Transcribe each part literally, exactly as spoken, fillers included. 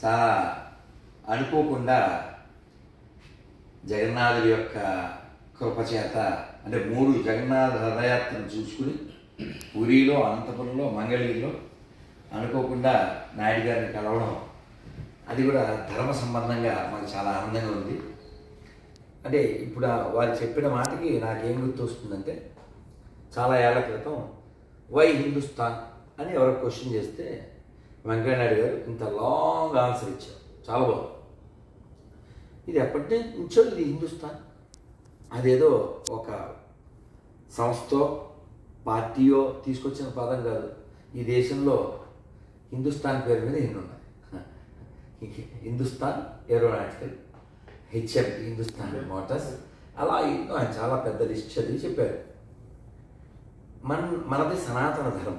చాలా అనుకోకుండా జగన్నాథుడి యొక్క కృపచేత అంటే మూడు జగన్నాథ రథయాత్రను చూసుకుని పురిలో, అనంతపురంలో, మంగళగిరిలో అనుకోకుండా నాయుడు గారిని కలవడం, అది కూడా ధర్మ సంబంధంగా మాకు చాలా ఆనందంగా ఉంది. అంటే ఇప్పుడు వారు చెప్పిన మాటకి నాకేం గుర్తొస్తుందంటే, చాలా ఏళ్ల క్రితం వై హిందుస్థాన్ అని ఎవరో క్వశ్చన్ చేస్తే వెంకయ్యనాయుడు గారు ఇంత లాంగ్ ఆన్సర్ ఇచ్చారు. చాలా బాగుంది. ఇది ఎప్పటి నుంచో ఇది హిందుస్థాన్, అదేదో ఒక సంస్థో పార్టీయో తీసుకొచ్చిన పదం కాదు. ఈ దేశంలో హిందుస్థాన్ పేరు మీద ఎన్ని ఉన్నాయి. Hindustan aeronautical, HM Hindustan motors, అలా ఎన్నో ఆయన చాలా పెద్ద లిస్ట్ చదివి చెప్పారు. మన మనది సనాతన ధర్మం.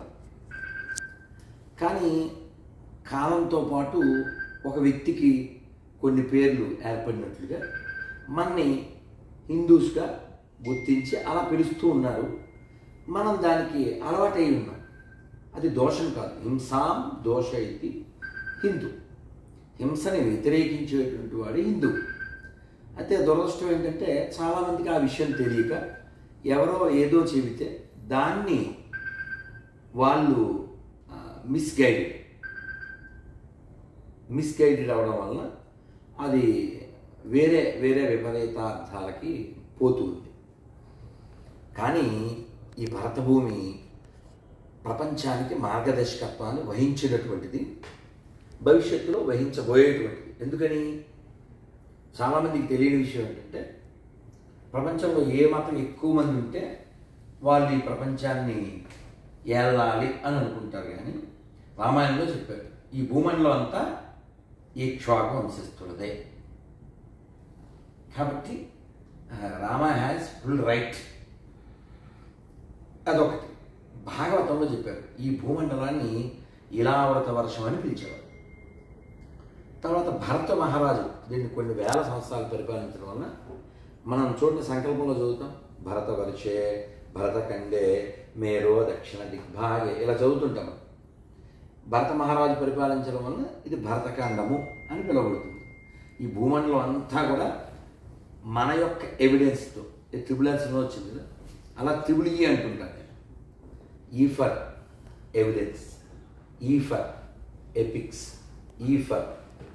కానీ కాలంతో పాటు ఒక వ్యక్తికి కొన్ని పేర్లు ఏర్పడినట్లుగా మనని హిందూస్గా గుర్తించి అలా పిలుస్తూ ఉన్నారు. మనం దానికి అలవాటై ఉన్నాం. అది దోషం కాదు. హింసాం దోష ఇది హిందూ. హింసని వ్యతిరేకించేటువంటి వాడు హిందూ. అయితే దురదృష్టం ఏంటంటే చాలామందికి ఆ విషయం తెలియక ఎవరో ఏదో చెబితే దాన్ని వాళ్ళు మిస్గైడెడ్ మిస్గైడెడ్ అవ్వడం వల్ల అది వేరే వేరే విపరీతార్థాలకి పోతుంది. కానీ ఈ భరతభూమి ప్రపంచానికి మార్గదర్శకత్వాన్ని వహించినటువంటిది, భవిష్యత్తులో వహించబోయేటువంటిది. ఎందుకని చాలామందికి తెలియని విషయం ఏంటంటే, ప్రపంచంలో ఏ మాత్రం ఎక్కువ మంది ఉంటే వాళ్ళు ఈ ప్రపంచాన్ని ఏలాలి అని అనుకుంటారు. కానీ రామాయణంలో చెప్పారు, ఈ భూమండలం అంతా ఇక్ష్వాకు వంశస్థులదే. కాబట్టి రామ హ్యాస్ ఫుల్ రైట్. అదొకటి. భాగవతంలో చెప్పారు, ఈ భూమండలాన్ని ఇలావృత వర్షం అని పిలిచేవారు. తర్వాత భరత మహారాజు దీన్ని కొన్ని వేల సంవత్సరాలు పరిపాలించడం వల్ల మనం చూడండి సంకల్పంలో చదువుతాం, భరత వర్షే భరతఖండే మేరో దక్షిణ దిగ్భాగే ఇలా చదువుతుంటాం. భరత మహారాజు పరిపాలించడం వల్ల ఇది భరతఖండము అని పిలువబడుతుంది. ఈ భూమండలం అంతా కూడా మన యొక్క ఎవిడెన్స్తో ట్రిబులెన్స్లో వచ్చింది కదా, అలా త్రిబుల్ ఈ అంటుంటాను నేను. E for evidence, E for epics, E for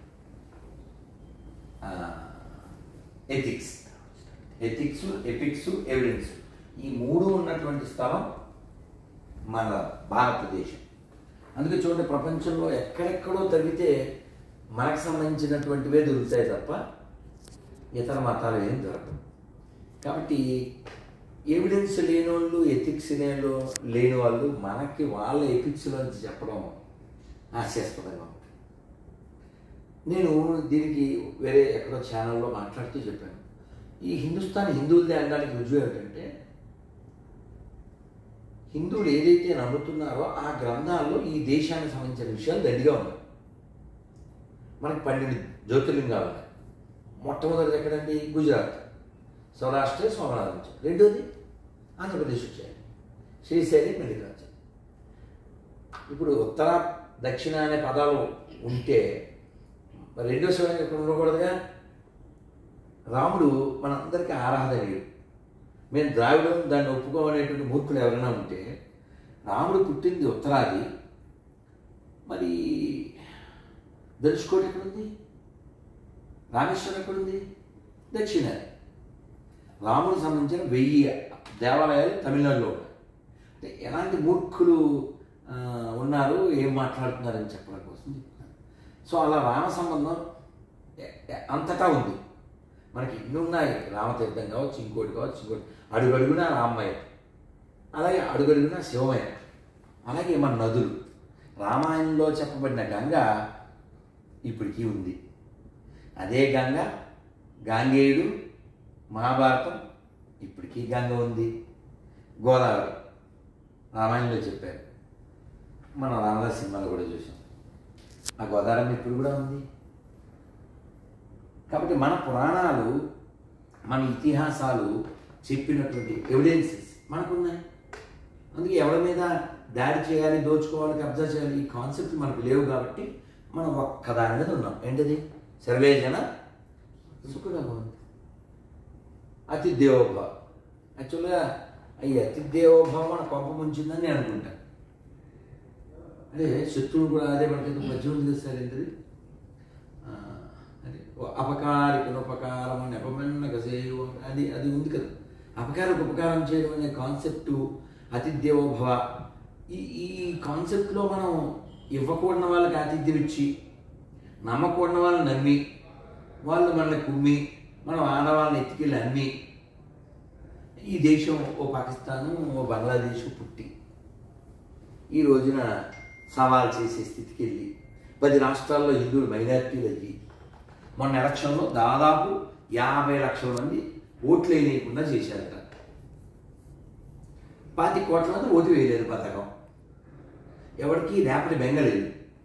ethics. Ethics, epics, evidence, ఈ మూడు ఉన్నటువంటి స్థలం మన భారతదేశం. అందుకే చూడండి, ప్రపంచంలో ఎక్కడెక్కడో తగ్గితే మనకు సంబంధించినటువంటివే దొరుకుతాయి తప్ప ఇతర మతాలు ఏం దొరకవు. కాబట్టి ఎవిడెన్స్ లేని వాళ్ళు, ఎథిక్స్ లేని లేని వాళ్ళు మనకి వాళ్ళ ఎథిక్స్లోంచి చెప్పడం హాస్యాస్పదంగా ఉంటుంది. నేను దీనికి వేరే ఎక్కడో ఛానల్లో మాట్లాడుతూ చెప్పాను, ఈ హిందుస్థాన్ హిందువులదే అనడానికి రుజువు ఏమిటంటే, హిందువులు ఏదైతే నమ్ముతున్నారో ఆ గ్రంథాల్లో ఈ దేశానికి సంబంధించిన విషయాలు దండిగా ఉన్నాయి. మనకి పన్నెండు జ్యోతిర్లింగాలు ఉన్నాయి. మొట్టమొదటిది ఎక్కడండి? గుజరాత్, సౌరాష్ట్ర సోమనాథ్ నుంచి. రెండోది ఆంధ్రప్రదేశ్ వచ్చాయి, శ్రీశైలం, మల్లికార్జున. ఇప్పుడు ఉత్తర దక్షిణ అనే పదాలు ఉంటే మరి రెండో శివం ఎక్కడ ఉండకూడదుగా. రాముడు మనందరికీ ఆరాధనీయుడు. మేము ద్రావిడం దాన్ని ఒప్పుకోమనేటువంటి మూర్ఖులు ఎవరైనా ఉంటే, రాముడు పుట్టింది ఉత్తరాది, మరి ధనుష్కోటి ఎక్కడుంది? రామేశ్వరం ఎక్కడుంది? దక్షిణాది. రాముడికి సంబంధించిన వెయ్యి దేవాలయాలు తమిళనాడులో ఉన్నాయి. అంటే ఎలాంటి మూర్ఖులు ఉన్నారు, ఏం మాట్లాడుతున్నారని చెప్పడం కోసం చెప్తున్నాను. సో అలా రామ సంబంధం అంతటా ఉంది. మనకి ఇన్ని ఉన్నాయి, రామతీర్థం కావచ్చు, ఇంకోటి కావచ్చు, ఇంకోటి. అడుగడుగునా రామమయ, అలాగే అడుగడుగునా శివమయ. అలాగే మన నదులు, రామాయణంలో చెప్పబడిన గంగ ఇప్పటికీ ఉంది. అదే గంగ గాంగేయుడు, మహాభారతం, ఇప్పటికీ గంగ ఉంది. గోదావరి రామాయణంలో చెప్పారు, మన రామదాస్ సినిమాలో కూడా చూసాం. ఆ గోదావరి ఇప్పుడు కూడా ఉంది. కాబట్టి మన పురాణాలు, మన ఇతిహాసాలు చెప్పినటువంటి ఎవిడెన్సెస్ మనకున్నాయి. అందుకే ఎవరి మీద దాడి చేయాలి, దోచుకోవాలి, కబ్జా చేయాలి ఈ కాన్సెప్ట్ మనకు లేవు. కాబట్టి మనం ఒక్కదాని మీద ఉన్నాం. ఏంటిది? సర్వే జన సుఖినో భవంతు. అతిథేవోభవ. యాక్చువల్గా ఈ అతిథేవోభవ మన కోపం ఉంచిందని నేను అనుకుంటాను. అదే శత్రువులు కూడా అదే మనకి మధ్య ఉంది కదా సార్. ఏంటిది? అదే అపకారికి ఉపకారం అని అపమన్న గసేయో అది అది ఉంది కదా. అపకారకు ఉపకారం చేయడం అనే కాన్సెప్టు అతిథేవోభవ. ఈ ఈ కాన్సెప్ట్లో మనం ఇవ్వకూడని వాళ్ళకి ఆతిథ్యం ఇచ్చి నమ్మకూడని వాళ్ళని నమ్మి వాళ్ళు మనల్ని కుమ్మి మనం ఆడవాళ్ళని ఎత్తికెళ్ళి అమ్మి ఈ దేశం ఓ పాకిస్తాను ఓ బంగ్లాదేశ్ పుట్టి ఈ రోజున సవాల్ చేసే స్థితికి వెళ్ళి పది రాష్ట్రాల్లో హిందువులు మైనారిటీలు అయ్యి మొన్న ఎలక్షన్లో దాదాపు యాభై లక్షల మంది ఓట్లు వేయలేకుండా చేశారట. పాతి కోట్ల మంది ఓటు వేయలేదు పథకం. ఎవరికి రేపటి బెంగలేదు.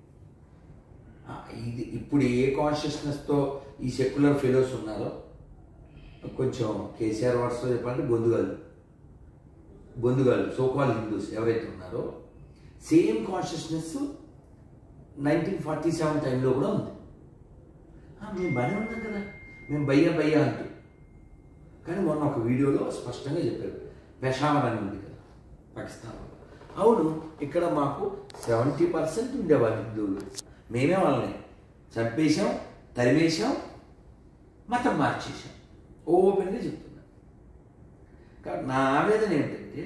ఇది ఇప్పుడు ఏ కాన్షియస్నెస్తో ఈ సెక్యులర్ ఫెలోస్ ఉన్నారో కొంచెం కేసీఆర్ వర్డ్స్లో చెప్పాలంటే బొందుగాలు బొందుగాలు సోకాల్ హిందూస్ ఎవరైతే ఉన్నారో same consciousness nineteen forty seven టైంలో కూడా ఉంది. మేము బాగానే ఉన్నాం కదా, మేము బయ్యా బయ్యా అంటూ. కానీ మొన్న ఒక వీడియోలో స్పష్టంగా చెప్పారు పెషావర్ అని ఉంది కదా పాకిస్తాన్లో. అవును, ఇక్కడ మాకు సెవెంటీ పర్సెంట్ ఉండేవాళ్ళు హిందువులు. మేమే వాళ్ళని చంపేశాం, తరిమేశాం, మతం మార్చేశాం. ఓపెన్గా చెప్తున్నా. కాబట్టి నా ఆవేదన ఏంటంటే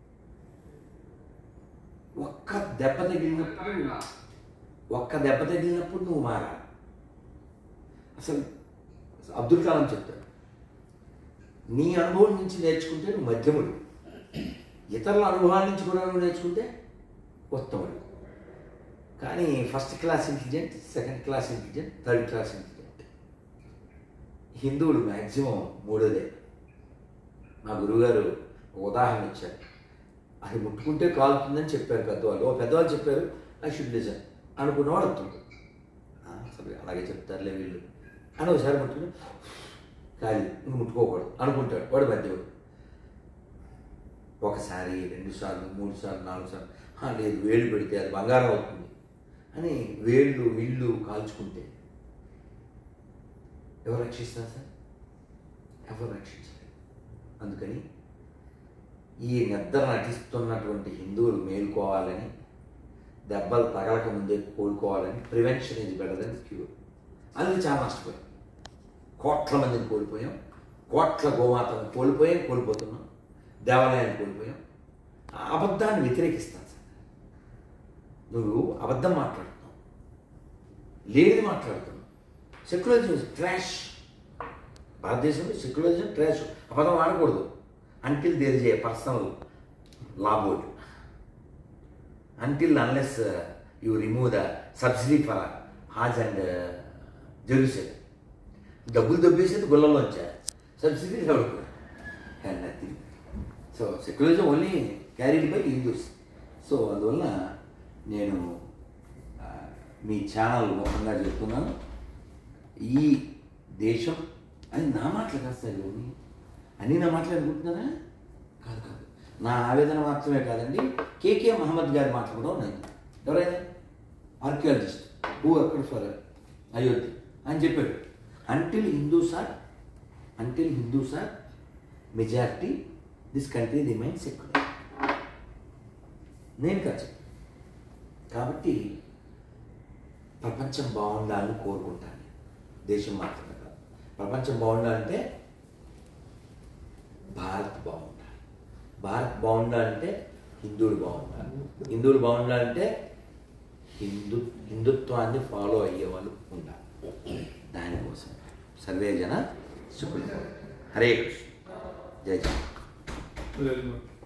ఒక్క దెబ్బ తగిలినప్పుడు ఒక్క దెబ్బ తగిలినప్పుడు నువ్వు మారా. అసలు అబ్దుల్ కలాం చెప్తాడు, నీ అనుభవం నుంచి నేర్చుకుంటే నువ్వు మధ్యముడు, ఇతరుల అనుభవాల నుంచి కూడా నువ్వు నేర్చుకుంటే ఉత్తముడు. కానీ first class intelligent, second class intelligent, third class intelligent. హిందువులు మ్యాక్సిమం మూడోదే. మా గురువుగారు ఒక ఉదాహరణ ఇచ్చారు. అది ముట్టుకుంటే కాలుతుందని చెప్పారు పెద్దవాళ్ళు. ఓ పెద్దవాళ్ళు చెప్పారు, ఐ షుడ్ లిజన్ అనుకున్నవాడు వస్తుంది. సరే అలాగే చెప్తారులే వీళ్ళు అని ఒకసారి ముట్టుకుని కాదు ఇంక ముట్టుకోకూడదు అనుకుంటాడు వాడు మధ్యవాడు. ఒకసారి రెండు సార్లు మూడు సార్లు నాలుగు సార్లు లేదు వేళ్ళు పెడితే అది బంగారం అవుతుంది అని వేళ్ళు ఇళ్ళు కాల్చుకుంటే ఎవరు రక్షిస్తారు సార్? ఎవరు రక్షించలేదు. అందుకని ఈ నిద్ర నటిస్తున్నటువంటి హిందువులు మేలుకోవాలని, దెబ్బలు తగలక ముందే కోలుకోవాలని, prevention is better then cure. అందుకే చాలా నష్టపోయాం. కోట్ల మందిని కోల్పోయాం, కోట్ల గోమాతను కోల్పోయాం, కోల్పోతున్నాం, దేవాలయాన్ని కోల్పోయాం. అబద్ధాన్ని వ్యతిరేకిస్తాను సార్. నువ్వు అబద్ధం మాట్లాడుతున్నావు, లేనిది మాట్లాడుతున్నావు. Secularism trash. భారతదేశంలో సెక్యులరిజం ట్రాష్. అబద్ధం వాడకూడదు until there is a personal law board, until unless you remove the subsidy for Haj and Jerusalem. డబ్బులు దొబ్బేసేది గుళ్ళలోంచా, సబ్సిడీ ఎవరు and nothing. So secularism only carried by Hindus. So అందువల్ల నేను మీ channel ముఖంగా చెప్తున్నాను, ఈ దేశం అని నా మాటలు కాదు సార్, ఇవన్నీ అన్నీ నా మాటలు అనుకుంటున్నారా? కాదు కాదు, నా ఆవేదన మాత్రమే కాదండి. కేకే మహమ్మద్ గారి మాటలు కూడా ఉన్నాయి. ఎవరైనా ఆర్కియాలజిస్ట్ హూ అక్కడ ఫర్ అయోధ్య అని చెప్పాడు, until Hindus are until Hindus are majority this country remain secular. నేను కాదు. కాబట్టి ప్రపంచం బాగుండాలని కోరుకుంటాను. దేశం మాత్రమే కాదు, ప్రపంచం బాగుండాలంటే భారత్ బాగుండాలి. భారత్ బాగుండాలంటే హిందువులు బాగుండాలి. హిందువులు బాగుండాలంటే హిందూ హిందుత్వాన్ని ఫాలో అయ్యే వాళ్ళు ఉండాలి. దానికోసం సర్వే జన సుఖినో. హరే కృష్ణ. జై జయ.